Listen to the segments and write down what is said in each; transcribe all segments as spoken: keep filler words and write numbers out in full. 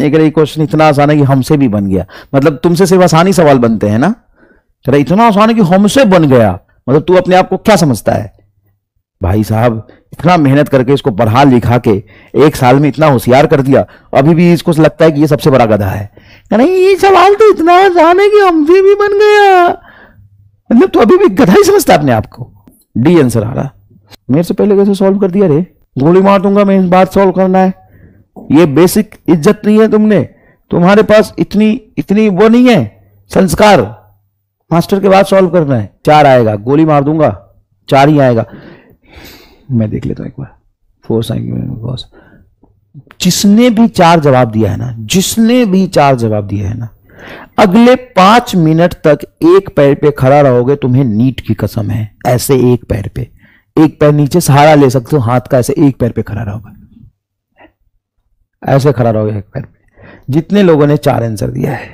एक क्वेश्चन इतना आसान है कि हमसे भी बन गया, मतलब तुमसे सिर्फ आसान ही सवाल बनते हैं ना, चलो इतना आसान है कि हमसे बन गया, मतलब तू अपने आप को क्या समझता है? भाई साहब इतना मेहनत करके इसको पढ़ा लिखा के एक साल में इतना होशियार कर दिया, अभी भी इसको लगता है कि ये सबसे बड़ा गधा है। नहीं, ये सवाल तो इतना आसान है कि हमसे भी बन गया, मतलब तू अभी भी गधा ही समझता है अपने आप को। डी आंसर आ रहा। मेरे से पहले कैसे सॉल्व कर दिया रे? गोली मार दूंगा मैं, इस बात सॉल्व करना है। ये बेसिक इज्जत नहीं है तुमने, तुम्हारे पास इतनी इतनी वो नहीं है संस्कार, मास्टर के बाद सॉल्व करना है। चार आएगा, गोली मार दूंगा, चार ही आएगा। मैं देख लेता हूं एक बार। फोर साइकिल, जिसने भी चार जवाब दिया है ना, जिसने भी चार जवाब दिया है ना, अगले पांच मिनट तक एक पैर पे खड़ा रहोगे, तुम्हें नीट की कसम है। ऐसे एक पैर पे, एक पैर नीचे सहारा ले सकते हो हाथ का, ऐसे एक पैर पे खड़ा रहोगे, ऐसे खड़ा रहोगे एक पैर पे। जितने लोगों ने चार आंसर दिया है,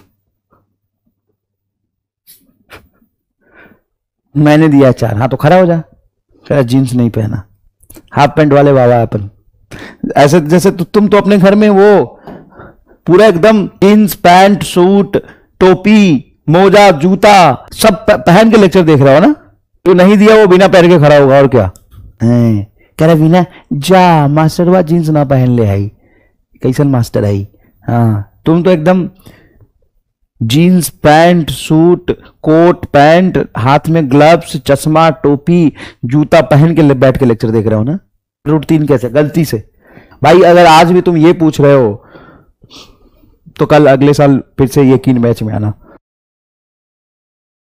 मैंने दिया चार, हाँ तो खड़ा हो जा। फिर जीन्स नहीं पहना, हाफ पैंट वाले बाबा अपन, ऐसे जैसे तु, तुम तो अपने घर में वो पूरा एकदम जीन्स पैंट सूट टोपी मोजा जूता सब पहन के लेक्चर देख रहा हो ना। तो नहीं दिया वो बिना पैर के खड़ा होगा, और क्या कह रहा बिना जा मास्टर बा जीन्स ना पहन ले आई, कैसन मास्टर आई। हाँ तुम तो एकदम jeans pant suit coat pant, हाथ में ग्लव्स चश्मा टोपी जूता पहन के बैठ के लेक्चर देख रहे हो ना। रूटीन कैसे गलती से? भाई अगर आज भी तुम ये पूछ रहे हो तो कल अगले साल फिर से यकीन मैच में आना।